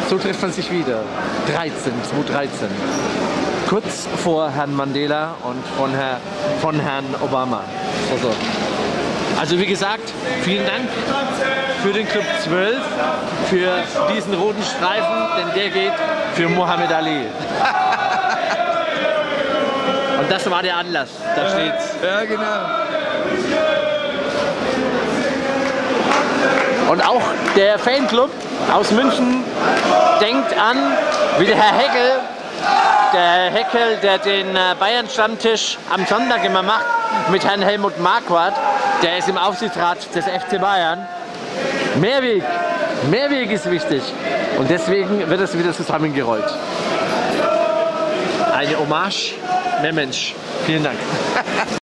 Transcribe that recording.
So trifft man sich wieder. 2013. Kurz vor Herrn Mandela und von Herrn Obama. Also wie gesagt, vielen Dank für den Club 12, für diesen roten Streifen, denn der geht für Muhammad Ali. Und das war der Anlass, da steht's. Ja, genau. Und auch der Fanclub aus München denkt an, wie der Herr Heckel, der den Bayern-Stammtisch am Sonntag immer macht, mit Herrn Helmut Marquardt, der ist im Aufsichtsrat des FC Bayern. Mehrweg ist wichtig und deswegen wird es wieder zusammengerollt. Eine Hommage, mehr Mensch. Vielen Dank.